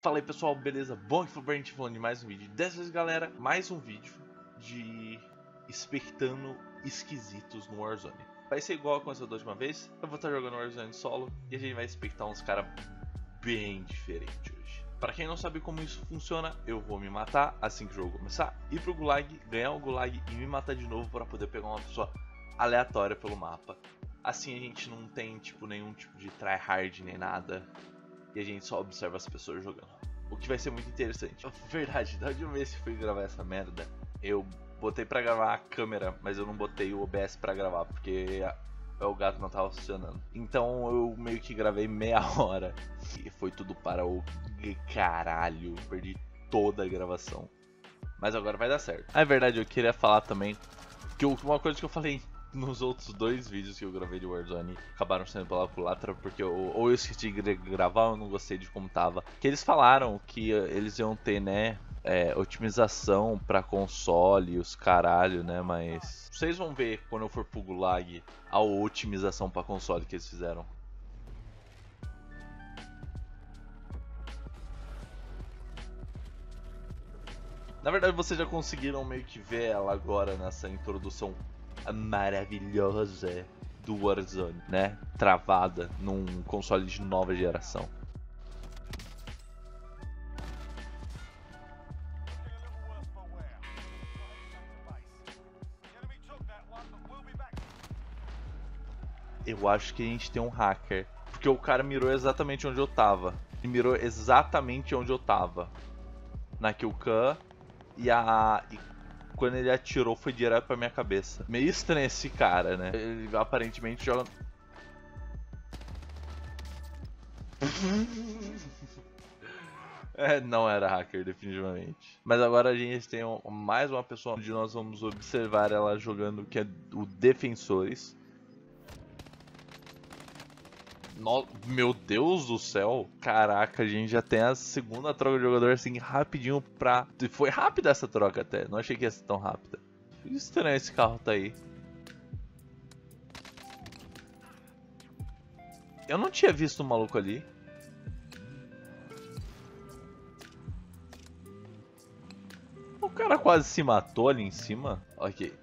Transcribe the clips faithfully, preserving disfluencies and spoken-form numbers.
Fala aí pessoal, beleza? Bom, aqui foi o Brent falando de mais um vídeo. Dessa vez, galera, mais um vídeo de expectando esquisitos no Warzone. Vai ser igual aconteceu da última vez. Eu vou estar jogando Warzone solo e a gente vai expectar uns caras bem diferentes hoje. Pra quem não sabe como isso funciona, eu vou me matar assim que o jogo começar, ir pro Gulag, ganhar o Gulag e me matar de novo pra poder pegar uma pessoa aleatória pelo mapa. Assim a gente não tem tipo nenhum tipo de tryhard nem nada. E a gente só observa as pessoas jogando. O que vai ser muito interessante. Verdade, da última vez que fui gravar essa merda, eu botei pra gravar a câmera, mas eu não botei o O B S pra gravar, porque a, o gato não tava funcionando. Então eu meio que gravei meia hora. E foi tudo para o caralho. Perdi toda a gravação. Mas agora vai dar certo. Ah, é verdade, eu queria falar também que eu, uma coisa que eu falei nos outros dois vídeos que eu gravei de Warzone acabaram sendo pela culatra, porque eu, ou eu esqueci de gravar ou eu não gostei de como tava. Que eles falaram que eles iam ter, né, é, otimização pra console e os caralho, né, mas vocês vão ver quando eu for pro Gulag a otimização pra console que eles fizeram. Na verdade vocês já conseguiram meio que ver ela agora nessa introdução maravilhosa do Warzone, né? Travada num console de nova geração. Eu acho que a gente tem um hacker, porque o cara mirou exatamente onde eu tava. Ele mirou exatamente onde eu tava. Na killcam e a... E quando ele atirou foi direto pra minha cabeça. Meio estranho esse cara, né? Ele aparentemente joga... É, não era hacker, definitivamente. Mas agora a gente tem um, mais uma pessoa onde nós vamos observar ela jogando, que é o Defensores. No... Meu Deus do céu. Caraca, a gente já tem a segunda troca de jogador assim rapidinho pra... Foi rápida essa troca até, não achei que ia ser tão rápida. Estranho esse carro tá aí. Eu não tinha visto o maluco ali. O cara quase se matou ali em cima. Ok.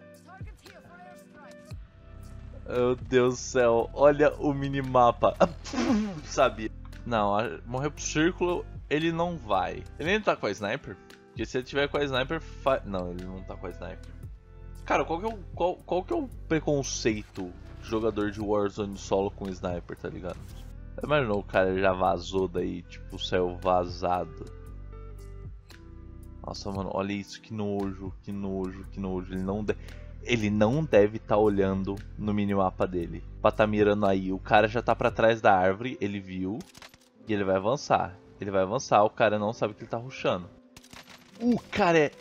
Meu Deus do céu, olha o minimapa. Sabia. Não, morreu pro círculo, ele não vai. Ele nem tá com a sniper? Porque se ele tiver com a sniper, fa... Não, ele não tá com a sniper. Cara, qual que é o, qual, qual que é o preconceito de jogador de Warzone solo com sniper, tá ligado? Imaginou o cara já vazou daí, tipo, saiu vazado. Nossa, mano, olha isso, que nojo, que nojo, que nojo. Ele não, de... ele não deve estar tá olhando no minimapa dele. Pra tá mirando aí, o cara já tá pra trás da árvore, ele viu. E ele vai avançar. Ele vai avançar, o cara não sabe que ele tá rushando. O cara é...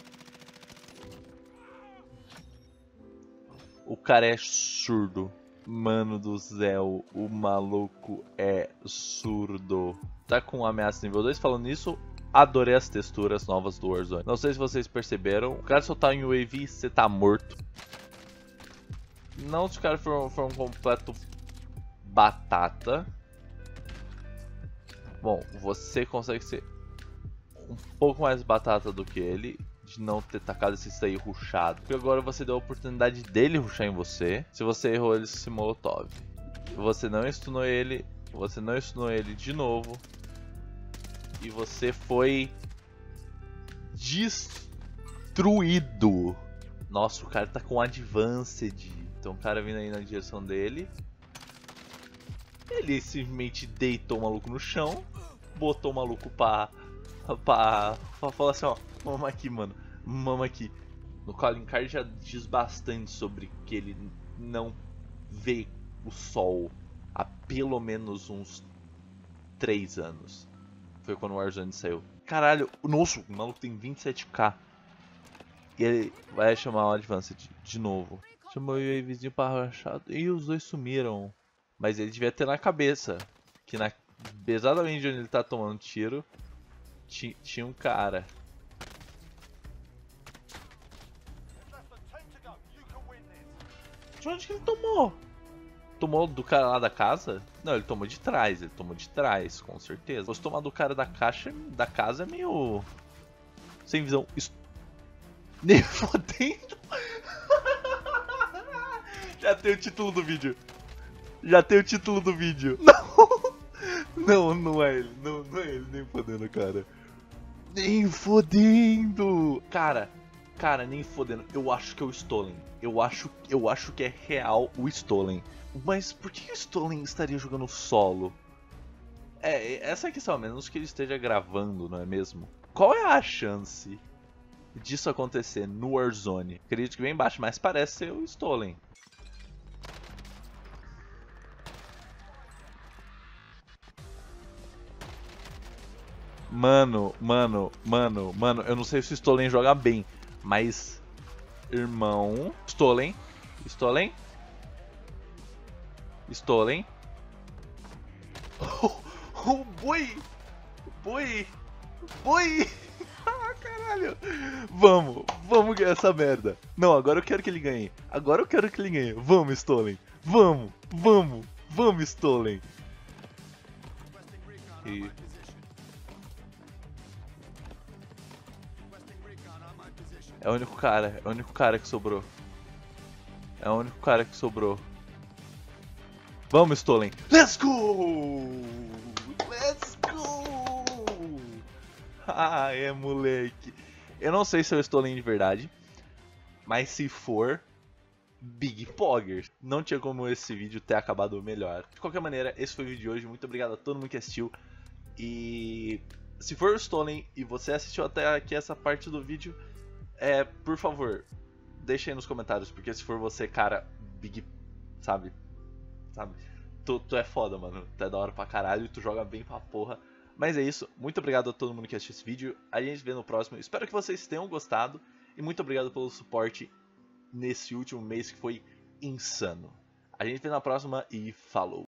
O cara é surdo. Mano do céu, o maluco é surdo. Tá com ameaça nível dois, falando nisso... Adorei as texturas novas do Warzone. Não sei se vocês perceberam. O cara soltar em U A V, você tá morto. Não se o cara for, for um completo batata. Bom, você consegue ser um pouco mais batata do que ele. De não ter tacado esse stay rushado. Porque agora você deu a oportunidade dele rushar em você. Se você errou, ele se molotov. Você não stunou ele. Você não stunou ele de novo. E você foi destruído. Nossa, o cara tá com advanced. Então o cara vindo aí na direção dele. Ele simplesmente deitou o maluco no chão. Botou o maluco pra... Pra, pra falar assim, ó. Mama aqui, mano. Mama aqui. No Calling Card já diz bastante sobre que ele não vê o sol há pelo menos uns três anos. Foi quando o Warzone saiu. Caralho, nossa, o maluco tem vinte e sete K. E ele vai chamar o Advanced de novo. Chamou o vizinho para rachado e os dois sumiram. Mas ele devia ter na cabeça que na... exatamente onde ele tá tomando tiro ti... tinha um cara. De onde que ele tomou? Tomou do cara lá da casa? Não, ele tomou de trás, ele tomou de trás, com certeza. Se fosse tomar do cara da caixa, da casa é meio... sem visão. Isso... nem fodendo. Já tem o título do vídeo. Já tem o título do vídeo. Não! Não, não é ele. Não, não é ele nem fodendo, cara. Nem fodendo! Cara, cara, nem fodendo. Eu acho que é o Stolen. Eu acho, eu acho que é real o Stolen. Mas por que o Stolen estaria jogando solo? É, essa é a questão, a menos que ele esteja gravando, não é mesmo? Qual é a chance disso acontecer no Warzone? Acredito que bem baixo, mas parece ser o Stolen. Mano, mano, mano, mano, eu não sei se o Stolen joga bem, mas... irmão... Stolen, Stolen, Stolen... Oh, oh, boi! Boi! Boi! Ah, caralho! Vamos, vamos ganhar essa merda. Não, agora eu quero que ele ganhe. Agora eu quero que ele ganhe. Vamos, Stolen. Vamos, vamos, vamos, Stolen. E... é o único cara, é o único cara que sobrou. É o único cara que sobrou. Vamos, Stolen. Let's go! Let's go! Ah, é, moleque. Eu não sei se é o Stolen de verdade, mas se for, Big Poggers. Não tinha como esse vídeo ter acabado melhor. De qualquer maneira, esse foi o vídeo de hoje. Muito obrigado a todo mundo que assistiu. E se for o Stolen e você assistiu até aqui essa parte do vídeo, é, por favor, deixa aí nos comentários, porque se for você, cara, Big, sabe, sabe, tu, tu é foda, mano, tu é da hora pra caralho e tu joga bem pra porra. Mas é isso, muito obrigado a todo mundo que assistiu esse vídeo, a gente vê no próximo, espero que vocês tenham gostado e muito obrigado pelo suporte nesse último mês que foi insano. A gente vê na próxima e falou!